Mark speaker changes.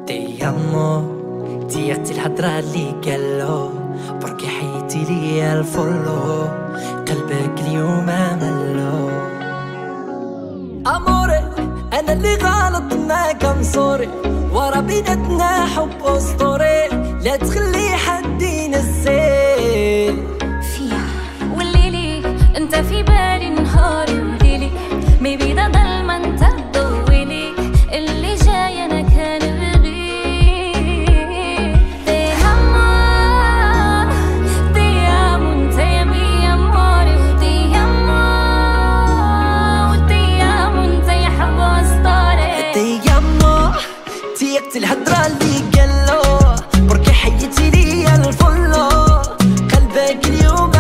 Speaker 1: Ti amo ديرتي الهضرة اللي قالو بركي حيتي ليا الفولو قلبك اليوم ملو. اموري انا اللي غلط معاك مصوري ورا بيناتنا حب اسطوري لا تخلي حد ينسي
Speaker 2: فيها والليلي انت في بالي نهاري وليلي ميبي ده ضلمة انت تضويلي اللي جاي انا كان
Speaker 1: الهضرة اللي قالو بركي حيتي ليا الفولو قلبك اليوم